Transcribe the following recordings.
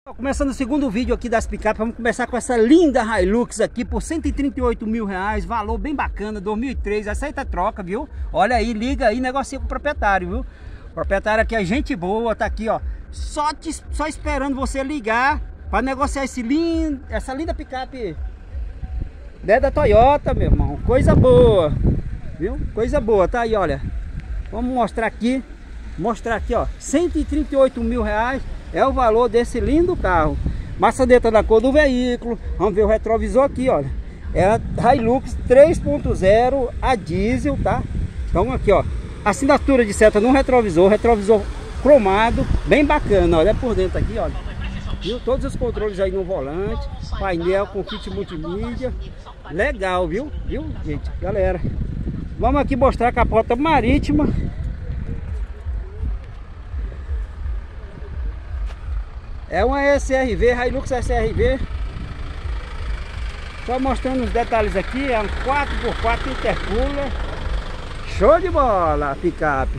Começando o segundo vídeo aqui das picapes, vamos começar com essa linda Hilux aqui por 138 mil reais, valor bem bacana, 2003, aceita troca, viu? Olha aí, liga aí, negocia com o proprietário, viu? O proprietário aqui é gente boa, tá aqui, ó, só esperando você ligar para negociar essa linda picape, né, da Toyota, meu irmão, coisa boa, viu? Coisa boa, tá aí, olha, vamos mostrar aqui, ó, 138 mil reais. É o valor desse lindo carro. Maçaneta da cor do veículo. Vamos ver o retrovisor aqui, olha. É a Hilux 3.0 a diesel, tá? Então aqui, ó, assinatura de seta no retrovisor. Retrovisor cromado, bem bacana. Olha por dentro aqui, olha. Viu? Todos os controles aí no volante. Painel com kit multimídia. Legal, viu? Viu, gente? Galera, vamos aqui mostrar a capota marítima. É uma SRV, Hilux SRV. Só mostrando os detalhes aqui. É um 4x4 intercooler. Show de bola, picape.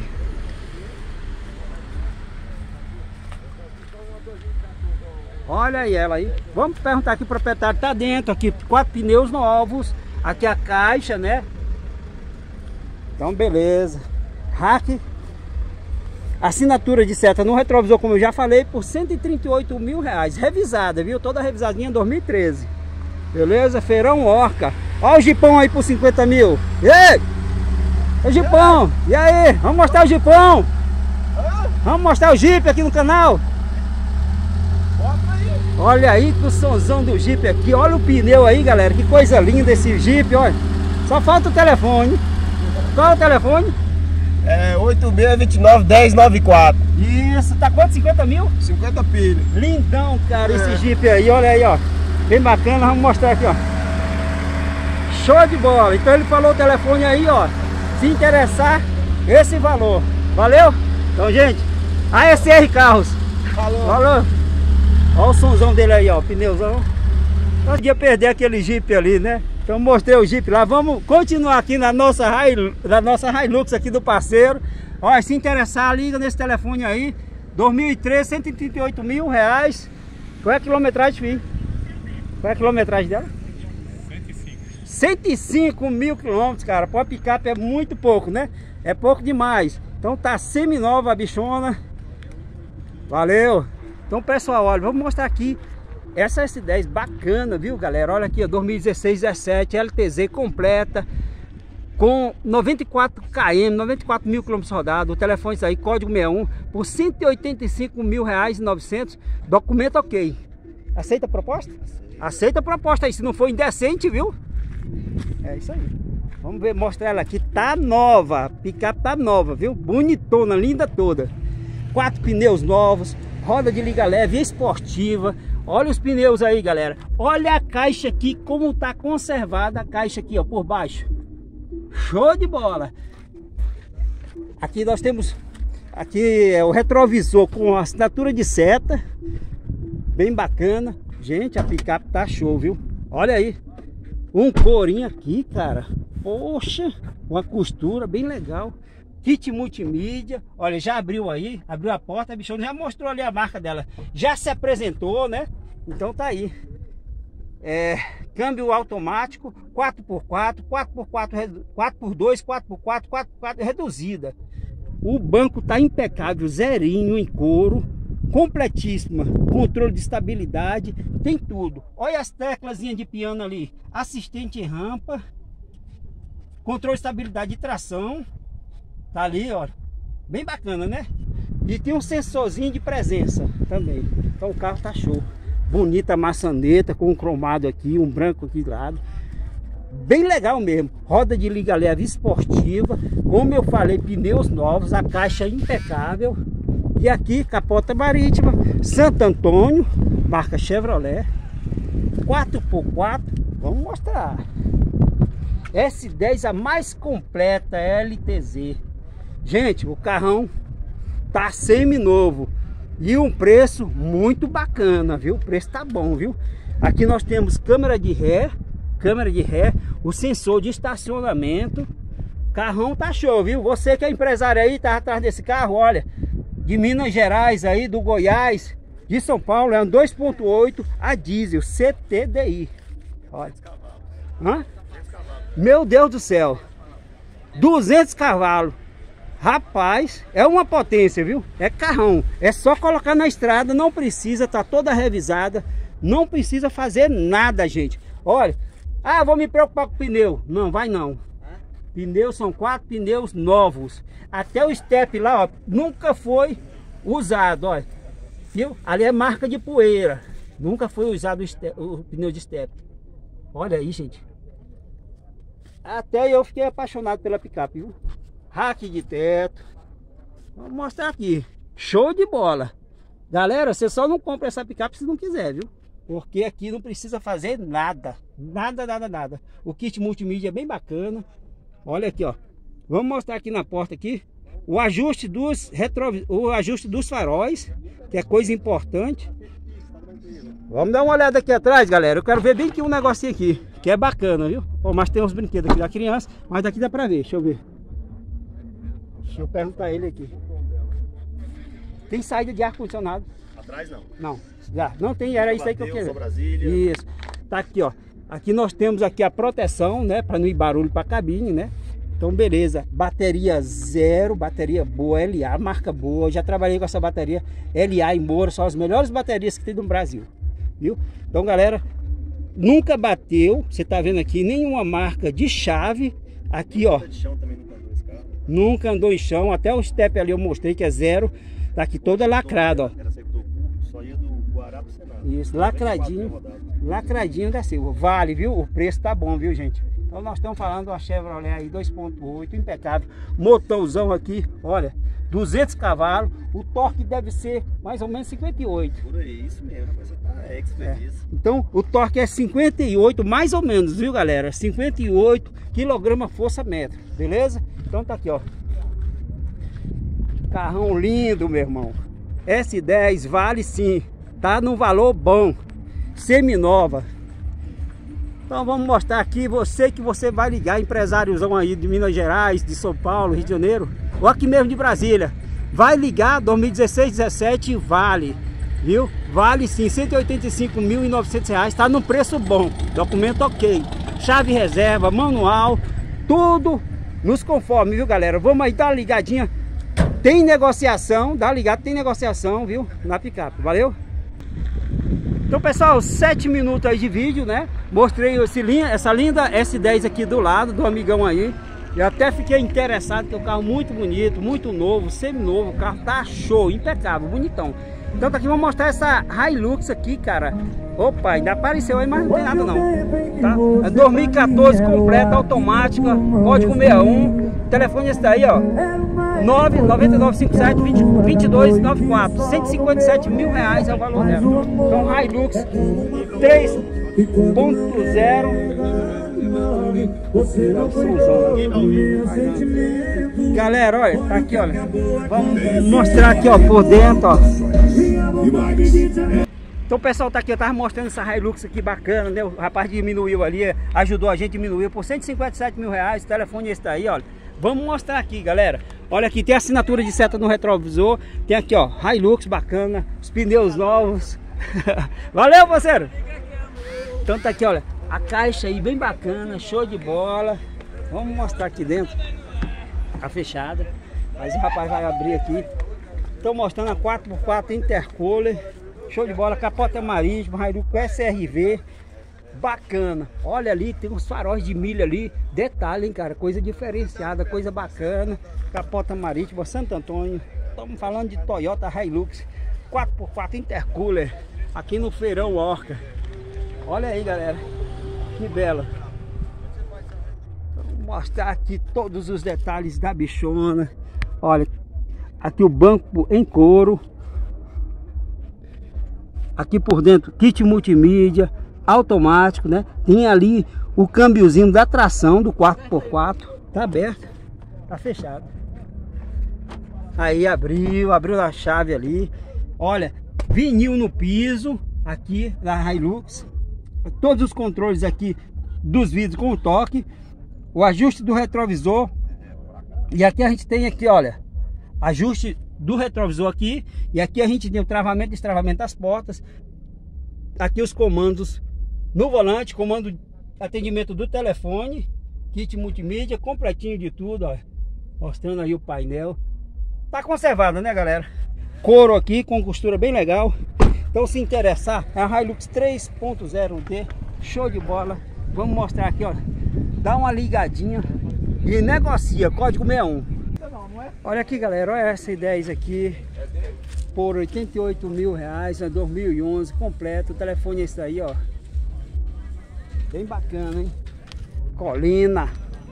Olha aí ela aí. Vamos perguntar aqui, o proprietário tá dentro aqui. 4 pneus novos. Aqui a caixa, né? Então beleza. Rack. Assinatura de seta no retrovisor, como eu já falei, por 138 mil reais. Revisada, viu? Toda revisadinha 2013. Beleza? Feirão Orca. Olha o Jeepão aí por 50 mil. Ei! O Jeepão! E aí? Vamos mostrar o Jeepão? Vamos mostrar o Jeep aqui no canal? Olha aí que o sonzão do Jeep aqui. Olha o pneu aí, galera. Que coisa linda esse Jeep, olha. Só falta o telefone. Qual é o telefone? É 8629-1094. Isso, tá quanto? 50 mil? 50 pilhas. Lindão, cara, esse Jeep aí, olha aí, ó. Bem bacana, vamos mostrar aqui, ó. Show de bola. Então ele falou o telefone aí, ó. Se interessar, esse valor. Valeu? Então, gente, ASR Carros. Falou. Valeu. Olha o somzão dele aí, ó, pneuzão. Não podia perder aquele Jeep ali, né? Então mostrei o Jeep lá. Vamos continuar aqui na nossa Hilux aqui do parceiro. Olha, se interessar, liga nesse telefone aí. 2003, 138 mil reais. Qual é a quilometragem, filho? Qual é a quilometragem dela? 105 mil quilômetros, cara. Para picape é muito pouco, né? É pouco demais. Então tá semi-nova a bichona. Valeu. Então, pessoal, olha, vamos mostrar aqui essa S10 bacana, viu, galera? Olha aqui, ó, 2016-17, LTZ completa, com 94 km, 94 mil km rodados. O telefone aí, código 61, por 185 mil reais e 900. Documento ok. Aceita a proposta? Aceita a proposta aí, se não for indecente, viu? É isso aí. Vamos ver, mostrar ela aqui. Tá nova, a picape tá nova, viu? Bonitona, linda toda. 4 pneus novos, roda de liga leve, esportiva. Olha os pneus aí, galera. Olha a caixa aqui, como tá conservada a caixa aqui, ó, por baixo. Show de bola. Aqui nós temos aqui o retrovisor com assinatura de seta. Bem bacana. Gente, a picape tá show, viu? Olha aí. Um corinho aqui, cara. Poxa, uma costura bem legal. Kit multimídia, olha, já abriu aí, abriu a porta, a bichona já mostrou ali a marca dela, já se apresentou, né? Então tá aí. Câmbio automático, 4x4, 4x4, 4x2, 4x4, 4x4 reduzida. O banco tá impecável, zerinho em couro, completíssima, controle de estabilidade, tem tudo. Olha as teclazinhas de piano ali, assistente em rampa, controle de estabilidade de tração. Tá ali, ó, bem bacana, né? E tem um sensorzinho de presença também. Então o carro tá show. Bonita maçaneta com um cromado aqui, um branco aqui do lado. Bem legal mesmo. Roda de liga leve esportiva. Como eu falei, pneus novos, a caixa impecável. E aqui, capota marítima, Santo Antônio, marca Chevrolet. 4x4, vamos mostrar. S10, a mais completa, LTZ. Gente, o carrão tá semi-novo e um preço muito bacana, viu? O preço tá bom, viu? Aqui nós temos câmera de ré, o sensor de estacionamento. Carrão tá show, viu? Você que é empresário aí, tá atrás desse carro, olha, de Minas Gerais aí, do Goiás, de São Paulo, é um 2.8 a diesel, CTDI. Olha. Hã? Meu Deus do céu. 200 cavalos. Rapaz, é uma potência, viu? É carrão. É só colocar na estrada, não precisa, tá toda revisada. Não precisa fazer nada, gente. Olha, vou me preocupar com o pneu. Não, vai não. Pneus são 4 pneus novos. Até o step lá, ó, nunca foi usado, olha. Viu? Ali é marca de poeira. Nunca foi usado o pneu de step. Olha aí, gente. Até eu fiquei apaixonado pela picape, viu? Rack de teto. Vou mostrar aqui. Show de bola. Galera, você só não compra essa picape se não quiser, viu? Porque aqui não precisa fazer nada. Nada. O kit multimídia é bem bacana. Olha aqui, ó. Vamos mostrar aqui na porta aqui. O ajuste dos faróis, que é coisa importante. Vamos dar uma olhada aqui atrás, galera. Eu quero ver bem que um negocinho aqui, que é bacana, viu? Oh, mas tem uns brinquedos aqui da criança, mas daqui dá pra ver. Deixa eu ver. Deixa eu perguntar a ele aqui. Tem saída de ar-condicionado? Atrás não. Não, já. Não tem, era isso aí que eu queria. Brasília. Isso. Tá aqui, ó. Aqui nós temos aqui a proteção, né? Para não ir barulho para a cabine, né? Então, beleza. Bateria zero, bateria boa, LA, marca boa. Eu já trabalhei com essa bateria LA em Moura, são as melhores baterias que tem no Brasil, viu? Então, galera, nunca bateu, você tá vendo aqui, nenhuma marca de chave. Aqui, ó. Nunca andou em chão, até o step ali eu mostrei que é zero. Tá aqui toda lacrada, ó. Só ia do Guará pro Senado. Isso, lacradinho. Lacradinho da Silva. Vale, viu? O preço tá bom, viu, gente? Então nós estamos falando de uma Chevrolet aí 2.8, impecável. Motorzão aqui, olha, 200 cavalos. O torque deve ser mais ou menos 58. Por aí, isso mesmo. Você tá expert. Então o torque é 58, mais ou menos, viu, galera? 58 kgfm, beleza? Então tá aqui, ó. Carrão lindo, meu irmão. S10 vale sim, tá num valor bom, seminova. Então vamos mostrar aqui, você que você vai ligar, empresáriozão aí de Minas Gerais, de São Paulo, Rio de Janeiro, ou aqui mesmo de Brasília, vai ligar 2016, 17, vale, viu? Vale sim, R$ 185.900, tá num preço bom, documento ok, chave reserva, manual, tudo nos conforme, viu, galera? Vamos aí dar uma ligadinha. Tem negociação, dá ligado, tem negociação, viu? Na picape, valeu? Então, pessoal, 7 minutos aí de vídeo, né? Mostrei essa linda S10 aqui do lado, do amigão aí. Eu até fiquei interessado, que é um carro muito bonito, muito novo, seminovo. O carro tá show, impecável, bonitão. Então, tá aqui, vamos mostrar essa Hilux aqui, cara. Opa, ainda apareceu aí, mas não tem nada não, tá? É 2014, completa, automática, código 61. O telefone é esse daí, ó. 99957-2294. 157 mil reais é o valor dela. Então, Hilux 3.0. Galera, olha, tá aqui, olha. Vamos mostrar aqui, ó, por dentro, ó. Então o pessoal tá aqui, eu tava mostrando essa Hilux aqui bacana, né? O rapaz diminuiu ali, ajudou a gente, diminuiu por 157 mil reais. O telefone é esse daí, olha. Vamos mostrar aqui, galera. Olha aqui, tem assinatura de seta no retrovisor. Tem aqui, ó, Hilux bacana, os pneus novos. Valeu, parceiro! Então tá aqui, olha, a caixa aí bem bacana, show de bola. Vamos mostrar aqui dentro. Tá fechada, mas o rapaz vai abrir aqui. Estou mostrando a 4x4 intercooler. Show de bola, capota marítimo, Hilux SRV. Bacana, olha ali, tem uns faróis de milha ali. Detalhe, hein, cara, coisa diferenciada, coisa bacana. Capota marítima, Santo Antônio. Estamos falando de Toyota Hilux 4x4 intercooler aqui no Feirão Orca. Olha aí, galera, que bela. Vou mostrar aqui todos os detalhes da bichona. Olha, aqui o banco em couro. Aqui por dentro, kit multimídia, automático, né? Tem ali o câmbiozinho da tração do 4x4. Tá aberto, tá fechado. Aí abriu a chave ali. Olha, vinil no piso aqui da Hilux. Todos os controles aqui dos vidros com o toque. O ajuste do retrovisor. E aqui a gente tem aqui, olha, ajuste do retrovisor aqui. E aqui a gente tem o travamento e destravamento das portas. Aqui os comandos no volante, comando atendimento do telefone, kit multimídia, completinho de tudo, ó. Mostrando aí o painel. Tá conservado, né, galera? Couro aqui com costura bem legal. Então, se interessar, é a Hilux 3.0D, show de bola. Vamos mostrar aqui, ó. Dá uma ligadinha e negocia, código 61. Olha aqui, galera, olha essa S10 aqui por R$88 mil, é 2011, completo. O telefone é esse aí, ó. Bem bacana, hein? Colina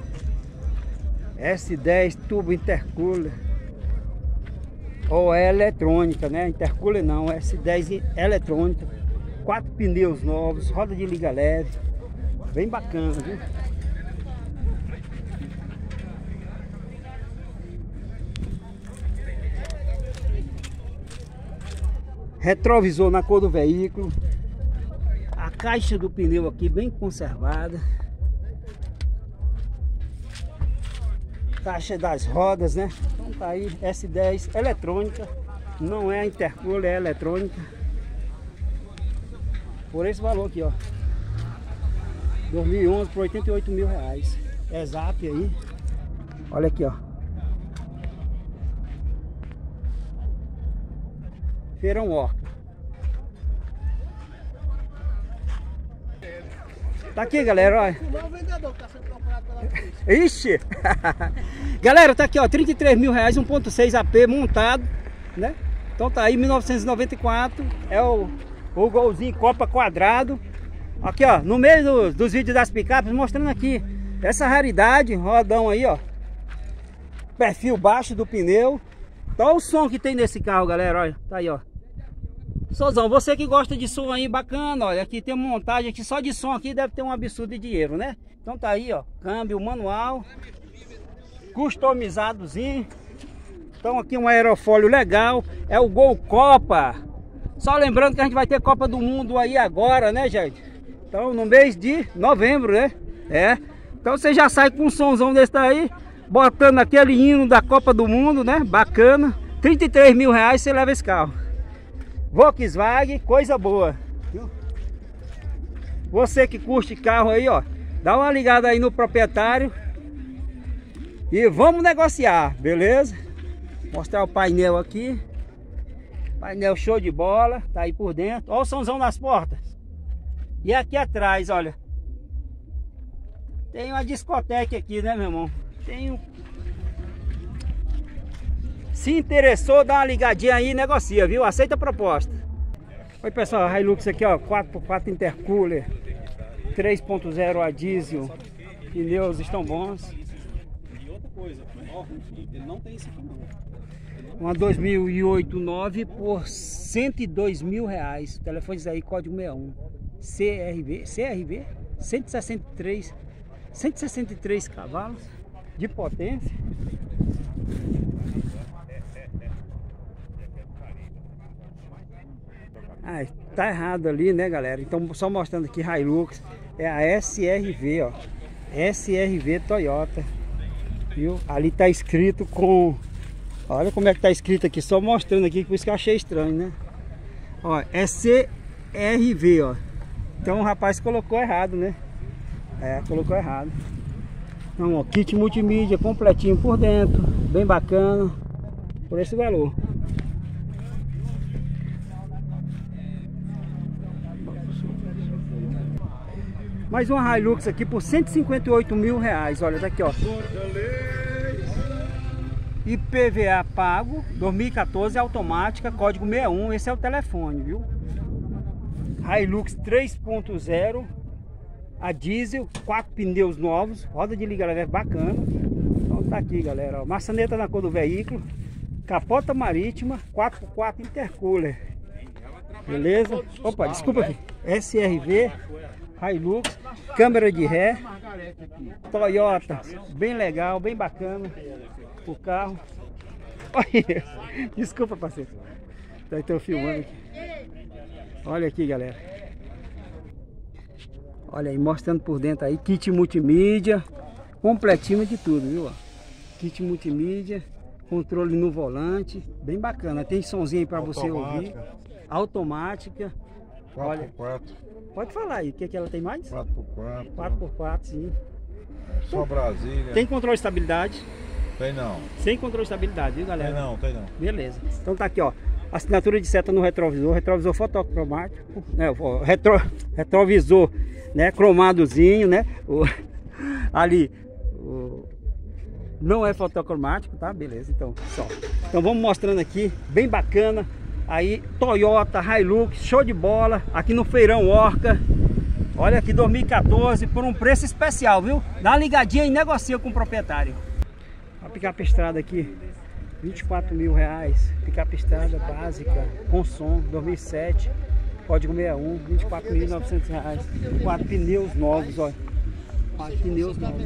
S10 turbo intercooler. Ou é eletrônica, né? Intercooler não, S10 eletrônica. 4 pneus novos, roda de liga leve. Bem bacana, viu? Retrovisor na cor do veículo. A caixa do pneu aqui bem conservada. Caixa das rodas, né? Então tá aí, S10 eletrônica. Não é intercooler, é eletrônica. Por esse valor aqui, ó. 2011 por R$88 mil. É Zap aí. Olha aqui, ó. Feirão Orca. Tá aqui, galera, olha. Ixi! Galera, tá aqui, ó, R$33 mil, 1.6 AP montado, né? Então tá aí, 1994. É o golzinho Copa quadrado. Aqui, ó, no meio dos vídeos das picapes, mostrando aqui essa raridade, rodão aí, ó. Perfil baixo do pneu. Olha o som que tem nesse carro, galera, olha. Tá aí, ó. Sozão, você que gosta de som aí, bacana, olha. Aqui tem uma montagem aqui, só de som aqui deve ter um absurdo de dinheiro, né? Então tá aí, ó, câmbio manual, customizadozinho. Então aqui um aerofólio legal, é o Gol Copa. Só lembrando que a gente vai ter Copa do Mundo aí agora, né, gente? Então no mês de novembro, né? É. Então você já sai com um somzão desse daí, botando aquele hino da Copa do Mundo, né? Bacana. R$33 mil você leva esse carro. Volkswagen, coisa boa. Você que curte carro aí, ó, dá uma ligada aí no proprietário e vamos negociar, beleza? Mostrar o painel aqui. Painel show de bola, tá aí por dentro. Olha o somzão nas portas. E aqui atrás, olha, tem uma discoteca aqui, né, meu irmão? Tem um... Se interessou, dá uma ligadinha aí e negocia, viu? Aceita a proposta. Oi, pessoal, a Hilux aqui, ó, 4x4 intercooler, 3.0 a diesel. Pneus estão bons. E outra coisa, ó, ele não tem isso aqui não. Uma 2008 9 por R$102 mil. O telefone aí, código 61. CRV 163 cavalos de potência. Ah, tá errado ali, né, galera? Então só mostrando aqui, Hilux é a SRV, ó. SRV Toyota, viu? Ali tá escrito com... Olha como é que tá escrito aqui, só mostrando aqui, por isso que eu achei estranho, né? Ó, é CRV, ó. Então o rapaz colocou errado, né? É, colocou errado. Então, ó, kit multimídia completinho por dentro, bem bacana, por esse valor. Mais uma Hilux aqui por R$158 mil. Olha, tá aqui, ó. IPVA pago, 2014, automática, código 61. Esse é o telefone, viu? Hilux 3.0 a diesel, 4 pneus novos, roda de liga leve bacana. Então tá aqui, galera, ó. Maçaneta na cor do veículo, capota marítima, 4x4 intercooler. Beleza? Opa, desculpa aqui. SRV Hilux, câmera de ré, Toyota, bem legal, bem bacana o carro. Olha, desculpa, parceiro, estou filmando aqui. Olha aqui, galera, olha aí, mostrando por dentro aí, kit multimídia, completinho de tudo, viu? Kit multimídia, controle no volante, bem bacana. Tem somzinho para você ouvir. Automática. Olha, 4x4. pode falar aí, o que ela tem mais? 4x4. 4x4, sim. Só Brasília. Tem controle de estabilidade? Tem não. Sem controle de estabilidade, viu, galera? Tem não. Beleza. Então tá aqui, ó. Assinatura de seta no retrovisor, retrovisor fotocromático, né? Retrovisor, né? Cromadozinho, né? Ali não é fotocromático, tá? Beleza, então vamos mostrando aqui, bem bacana. Aí Toyota Hilux, show de bola, aqui no Feirão Orca. Olha aqui, 2014, por um preço especial, viu? Dá uma ligadinha e negocia com o proprietário. A picape estrada aqui, 24 mil reais. Picape estrada básica, com som, 2007, código 61, 24.900 reais. 4 pneus novos, olha. 4 pneus novos.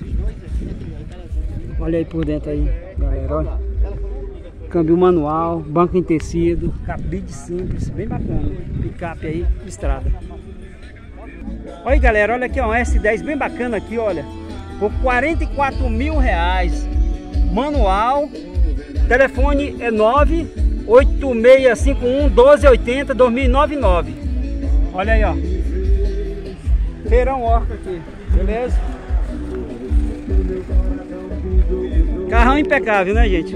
Olha aí por dentro aí, galera, olha. Câmbio manual, banco em tecido, cabide simples, bem bacana. Picape aí, estrada. Olha aí, galera, olha aqui, ó, um S10 bem bacana aqui, olha. Por 44 mil reais. Manual. Telefone é 98651-1280 2099. Olha aí, ó. Feirão Orca aqui, beleza? Carrão impecável, né, gente?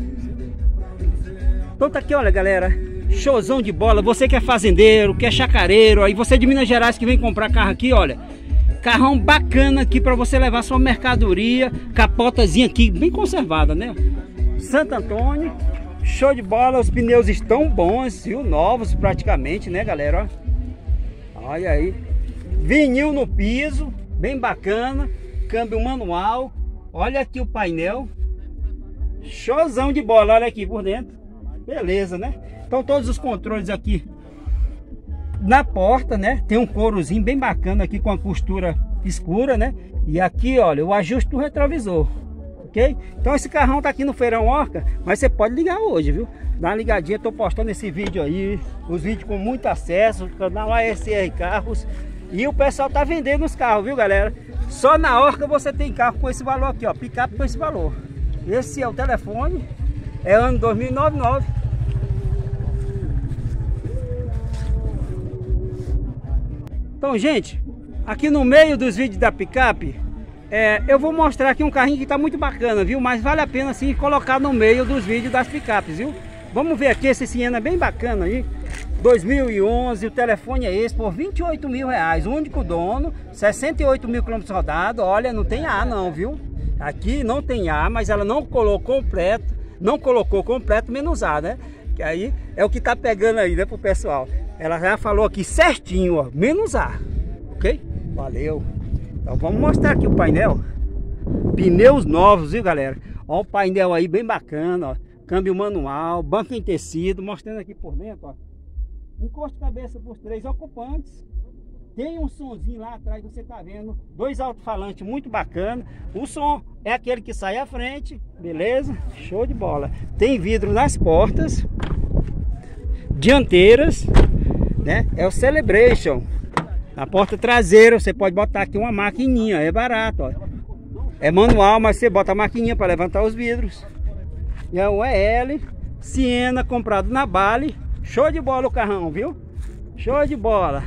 Então tá aqui, olha, galera. Showzão de bola. Você que é fazendeiro, que é chacareiro, aí você de Minas Gerais que vem comprar carro aqui, olha. Carrão bacana aqui para você levar sua mercadoria. Capotazinha aqui, bem conservada, né? Santo Antônio. Show de bola. Os pneus estão bons, viu? Novos praticamente, né, galera? Olha aí. Vinil no piso, bem bacana. Câmbio manual. Olha aqui o painel. Showzão de bola, olha aqui por dentro. Beleza, né? Então todos os controles aqui na porta, né? Tem um courozinho bem bacana aqui com a costura escura, né? E aqui, olha, o ajuste do retrovisor, ok? Então esse carrão tá aqui no Feirão Orca, mas você pode ligar hoje, viu? Dá uma ligadinha, tô postando esse vídeo aí, os vídeos com muito acesso, canal ASR Carros. E o pessoal tá vendendo os carros, viu, galera? Só na Orca você tem carro com esse valor aqui, ó, picape com esse valor. Esse é o telefone, é ano 2099. Então, gente, aqui no meio dos vídeos da picape, eu vou mostrar aqui um carrinho que tá muito bacana, viu? Mas vale a pena sim colocar no meio dos vídeos das picapes, viu? Vamos ver aqui esse Siena bem bacana aí, 2011, o telefone é esse, por 28 mil reais, o único dono, 68 mil quilômetros rodados. Olha, não tem A não, viu? Aqui não tem A, mas ela não colocou completo menos A, né? Que aí é o que tá pegando aí, né, pro pessoal. Ela já falou aqui certinho, ó, menos A, ok? Valeu. Então vamos mostrar aqui o painel. Pneus novos, viu, galera? Ó o painel aí bem bacana, ó. Câmbio manual, banco em tecido, mostrando aqui por dentro, ó. Encosto de cabeça por 3 ocupantes. Tem um sonzinho lá atrás, você tá vendo. 2 alto-falantes muito bacana. O som é aquele que sai à frente, beleza? Show de bola. Tem vidro nas portas dianteiras, né? É o Celebration. Na porta traseira você pode botar aqui uma maquininha, é barato, ó. É manual, mas você bota a maquininha para levantar os vidros. E é um EL Siena comprado na Bali. Show de bola o carrão, viu? Show de bola.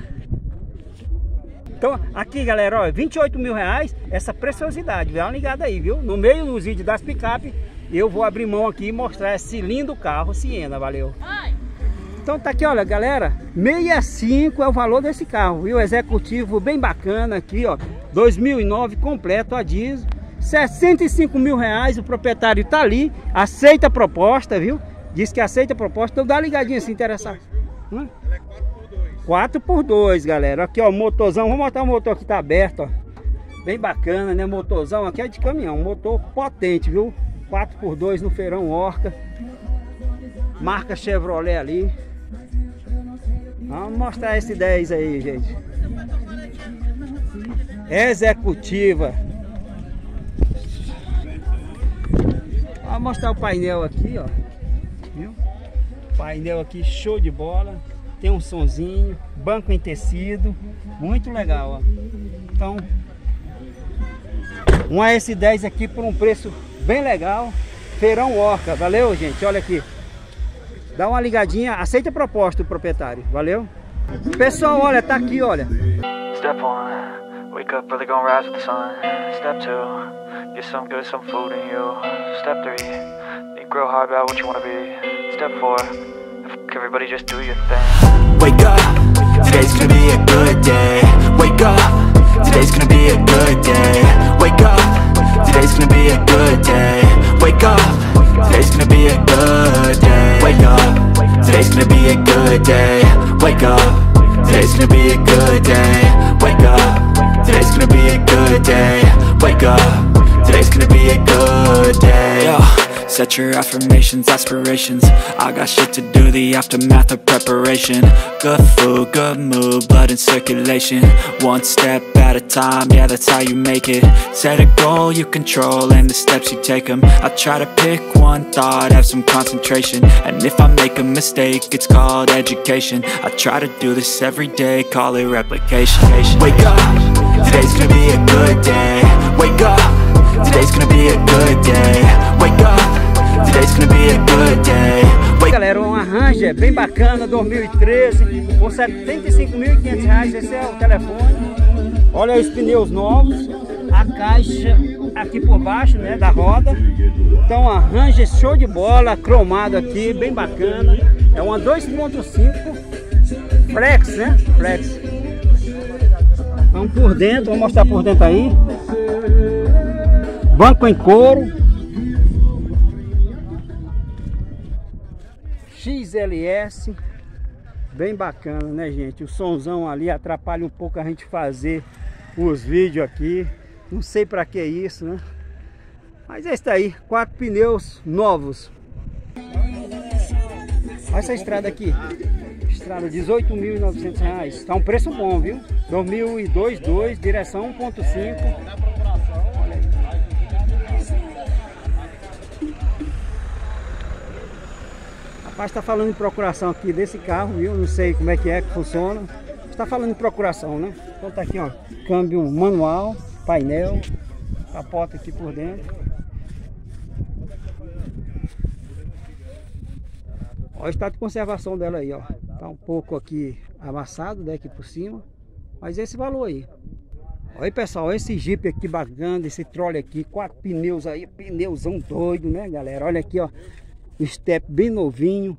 Então aqui, galera, ó, 28 mil reais, essa preciosidade, dá uma ligada aí, viu? No meio dos vídeos das picape, eu vou abrir mão aqui e mostrar esse lindo carro Siena, valeu? Então tá aqui, olha, galera, 65 é o valor desse carro, viu? Executivo bem bacana aqui, ó, 2009 completo a diesel, 65 mil reais, o proprietário tá ali, aceita a proposta, viu? Diz que aceita a proposta, então dá uma ligadinha se interessar. Ela é 4x2, galera. Aqui, ó, motorzão. Vou mostrar o motor que tá aberto, ó. Bem bacana, né? Motorzão aqui é de caminhão. Motor potente, viu? 4x2 no Feirão Orca. Marca Chevrolet ali. Vamos mostrar esse 10 aí, gente. Executiva. Vamos mostrar o painel aqui, ó. Viu? Painel aqui, show de bola. Tem um sonzinho, banco em tecido, muito legal, ó. Então, um AS10 aqui por um preço bem legal. Feirão Orca. Valeu, gente, olha aqui. Dá uma ligadinha, aceita a proposta do proprietário. Valeu. Pessoal, olha, tá aqui, olha. Step 1, wake up early, gonna rise with the sun. Step 2, get some good, some food in you. Step 3, think real hard about what you wanna be. Step 4, everybody just do your thing. Wake up, today's gonna be a good day. Wake up, today's gonna be a good day. Wake up, today's gonna be a good day. Wake up, today's gonna be a good day. Wake up, today's gonna be a good day. Wake up, today's gonna be a good day. Wake up, today's gonna be a good day. Wake up, today's gonna be a good day. Yo, set your affirmations, aspirations. I got shit to do, the aftermath of preparation. Good food, good mood, blood in circulation. One step at a time, yeah, that's how you make it. Set a goal you control and the steps you take them. I try to pick one thought, have some concentration. And if I make a mistake, it's called education. I try to do this every day, call it replication. Wake up, today's gonna be a good day. Wake up, today's gonna be a good day. Wake up, today's gonna be a good day. Galera, uma Ranger bem bacana, 2013, por R$ 75.500. Esse é o telefone. Olha os pneus novos, a caixa aqui por baixo, né, da roda. Então a Ranger show de bola, cromado aqui, bem bacana. É uma 2.5 Flex, né? Flex. Então por dentro, vou mostrar por dentro aí. Banco em couro. XLS, bem bacana, né, gente? O somzão ali atrapalha um pouco a gente fazer os vídeos aqui. Não sei pra que isso, né? Mas é isso aí, 4 pneus novos. Olha essa estrada aqui. Estrada R$18.900. Tá um preço bom, viu? 2002, direção 1.5. Rapaz, está falando em procuração aqui desse carro, viu? Não sei como é que funciona. Está falando em procuração, né? Então tá aqui, ó, câmbio manual, painel, capota aqui por dentro. Olha o estado de conservação dela aí, ó. Tá um pouco aqui amassado, né, aqui por cima, mas esse valor aí. Olha aí, pessoal, esse Jeep aqui bacana, esse trolley aqui, 4 pneus aí, pneuzão doido, né, galera? Olha aqui, ó. Step bem novinho,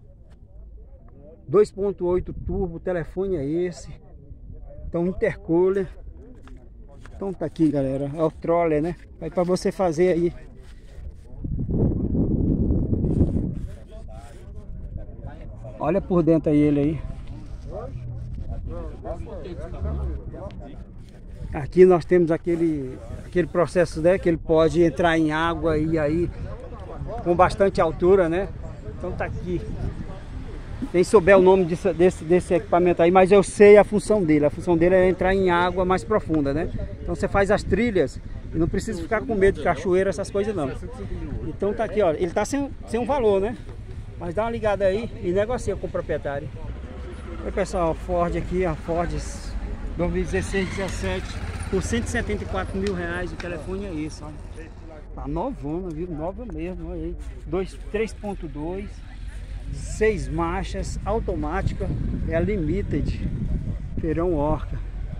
2.8 turbo, o telefone é esse. Então intercooler. Então tá aqui, galera, é o troller, né? Aí para você fazer aí. Olha por dentro aí ele aí. Aqui nós temos aquele processo, né, que ele pode entrar em água e aí com bastante altura, né? Então tá aqui. Nem souber o nome desse equipamento aí, mas eu sei a função dele. A função dele é entrar em água mais profunda, né? Então você faz as trilhas e não precisa ficar com medo de cachoeira, essas coisas não. Então tá aqui, ó. Ele tá sem um valor, né? Mas dá uma ligada aí e negocia com o proprietário. Oi, pessoal, Ford aqui, a Ford 2016-17 por R$174 mil. O telefone é esse, ó. Tá novona, viu? Nova mesmo, olha aí. 3.2, 6 marchas, automática, é a Limited, Feirão Orca.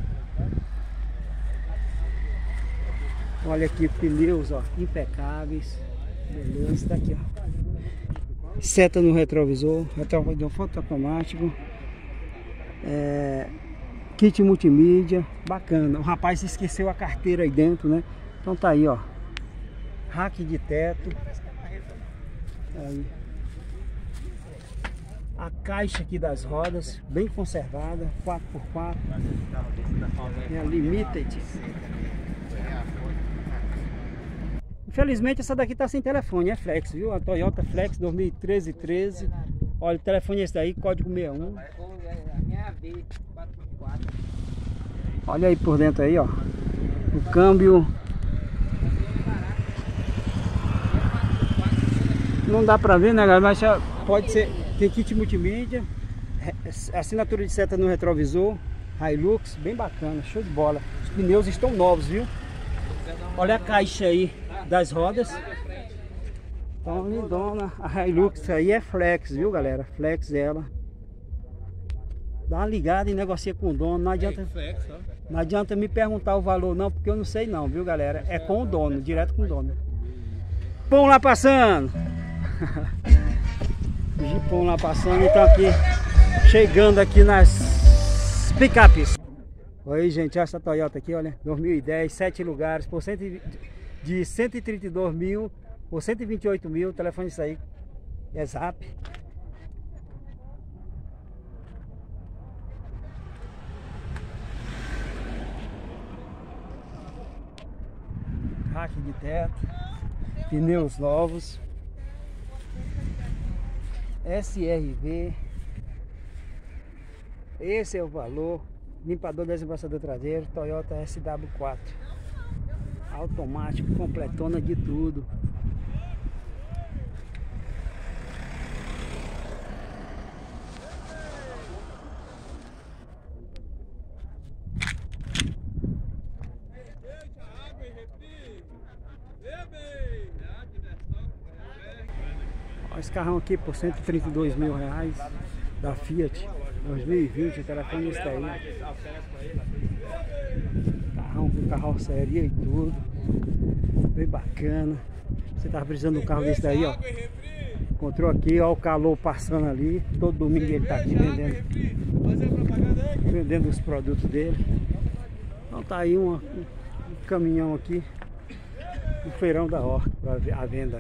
Olha aqui, pneus, ó, impecáveis. Beleza, tá aqui, ó. Seta no retrovisor fotoautomático. Kit multimídia, bacana. O rapaz esqueceu a carteira aí dentro, né? Então tá aí, ó. Rack de teto. Aí. A caixa aqui das rodas, bem conservada, 4x4. É a Limited. Infelizmente essa daqui tá sem telefone, é Flex, viu? A Toyota Flex 2013. Olha, o telefone é esse daí, código 61. Olha aí por dentro aí, ó. O câmbio. Não dá pra ver, né, galera? Mas pode ser. Tem kit multimídia, assinatura de seta no retrovisor, Hilux, bem bacana, show de bola. Os pneus estão novos, viu? Olha a caixa aí das rodas. Então, lindona. A Hilux aí é flex, viu, galera? Flex ela. Dá uma ligada e negocia com o dono. Não adianta me perguntar o valor não, porque eu não sei não, viu, galera? É com o dono, direto com o dono. Pão lá passando. Jipão lá passando. Então aqui, chegando aqui nas picapes. Oi, gente, essa Toyota aqui, olha, 2010, 7 lugares, por de 132 mil, por 128 mil, o telefone isso aí, é Zap. Rack de teto, pneus novos, SRV, esse é o valor. Limpador desembaçador traseiro, Toyota SW4 automático, completona de tudo. Olha esse carrão aqui por 132 mil reais da Fiat 2020, o telefone está aí. Carrão com carroceria e tudo, bem bacana. Você tá precisando de um carro desse daí, ó. Encontrou aqui, ó, o calor passando ali. Todo domingo ele tá aqui vendendo os produtos dele. Então tá aí um caminhão aqui, um feirão da Orca para a venda.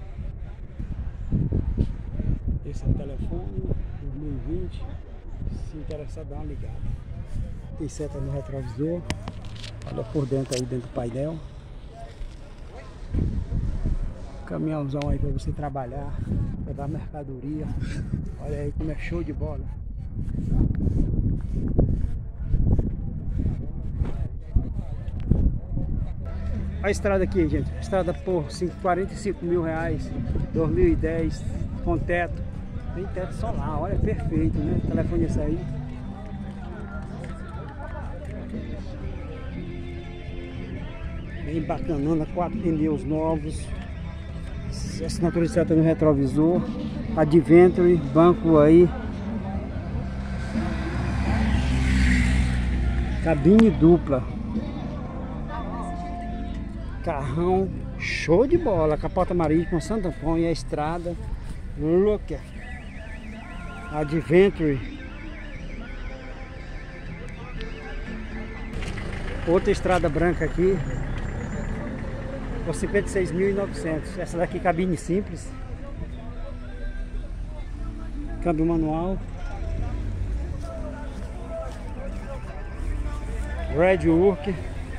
Esse é o telefone 2020. Se interessar, dá uma ligada. Tem seta no retrovisor. Olha por dentro aí, dentro do painel. Caminhãozão aí para você trabalhar, para dar mercadoria. Olha aí como é show de bola. A estrada aqui, gente. Estrada por 45 mil reais. 2010, com teto. Tem teto solar, olha, perfeito, né? O telefone esse aí. Bem bacanona, 4 pneus novos. Assinatura de seta no retrovisor. Adventure, banco aí. Cabine dupla. Carrão show de bola. Capota marítima, Santo Antônio, a estrada. Look. Adventure. Outra estrada branca aqui por 56.900. Essa daqui cabine simples, câmbio manual, Red Work.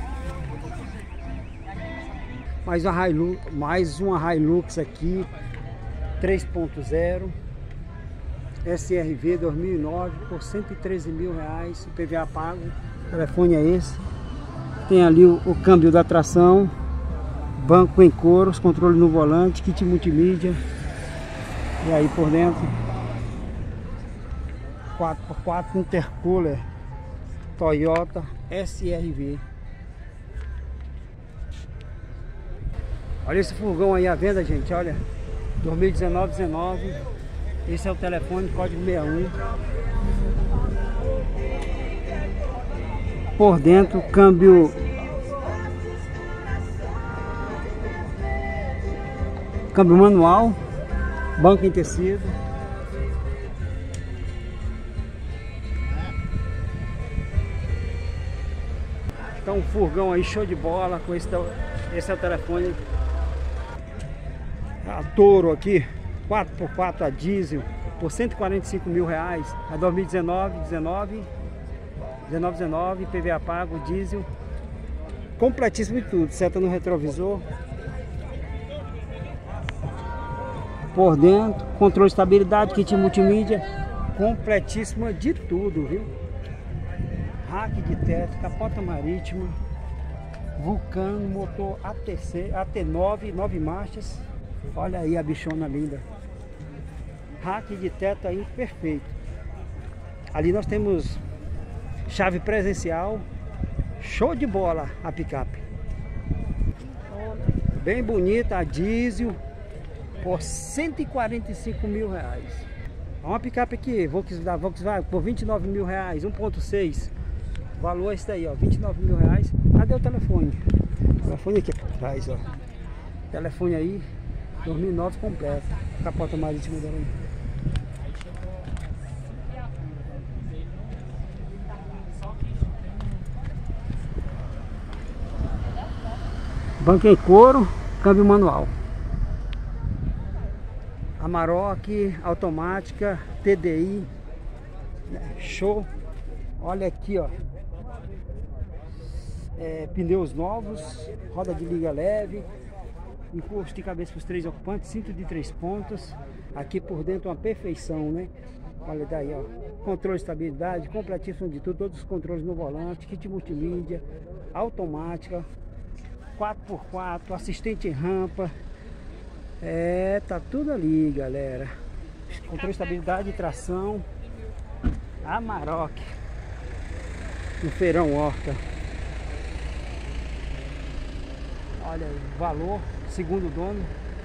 Mais uma Hilux aqui 3.0 SRV 2009 por 113 mil reais, IPVA pago. O telefone é esse. Tem ali o câmbio da tração, banco em couro, controle no volante, kit multimídia. E aí por dentro 4x4 intercooler Toyota SRV. Olha esse furgão aí à venda, gente, olha, 2019. Esse é o telefone, código 61. Por dentro, câmbio manual, banco em tecido. Então um furgão aí show de bola com esse é o telefone. A Toro aqui 4x4 a diesel por 145 mil reais. A 2019, PVA pago, diesel, completíssimo de tudo. Seta no retrovisor, por dentro, controle de estabilidade, kit multimídia, completíssima de tudo, viu? Rack de teto, capota marítima, Vulcano, motor AT9, 9 marchas. Olha aí a bichona linda. Rack de teto aí perfeito. Ali nós temos chave presencial. Show de bola a picape. Bem bonita, a diesel. por 145 mil reais. Uma picape aqui, da Volkswagen, por 29 mil reais, 1.6. O valor é esse daí, ó, 29 mil reais. Cadê o telefone? O telefone aqui atrás, ó. Telefone aí, 2009 completo. Capota marítima dela aí. Banco em couro, câmbio manual. Amarok, automática, TDI, show. Olha aqui, ó. Pneus novos, roda de liga leve, encosto de cabeça para os 3 ocupantes, cinto de 3 pontas. Aqui por dentro uma perfeição, né? Olha daí, ó. Controle de estabilidade, completíssimo de tudo, todos os controles no volante, kit multimídia, automática, 4x4, assistente em rampa. Tá tudo ali, galera. Controle de estabilidade e tração. Amarok no Feirão Horta. Olha aí, valor, segundo o dono.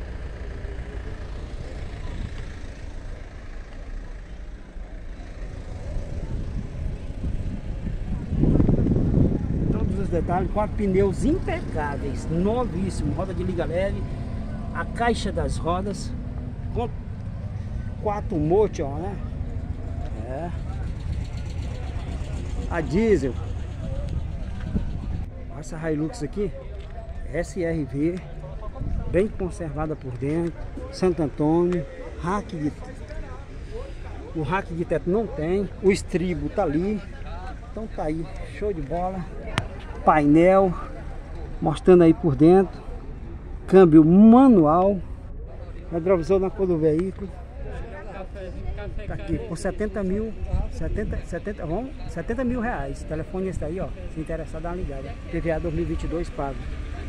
Todos os detalhes, 4 pneus impecáveis, novíssimo, roda de liga leve, a caixa das rodas, com 4 motor, né? A diesel. Essa Hilux aqui, SRV, bem conservada por dentro, Santo Antônio, o rack de teto não tem, o estribo tá ali, então tá aí, show de bola. Painel, mostrando aí por dentro, câmbio manual, retrovisor na cor do veículo. Tá aqui por 70 mil reais. O telefone esse daí, ó. Se interessar, dá uma ligada. PVA 2022 pago.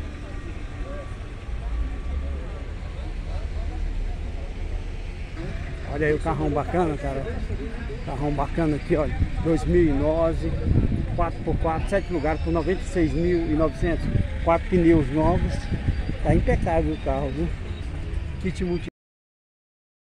Olha aí o carrão bacana, cara. Carrão bacana aqui, olha. 2009, 4x4, 7 lugares por 96.900. 4 pneus novos. Tá impecável o carro, viu? Kit multi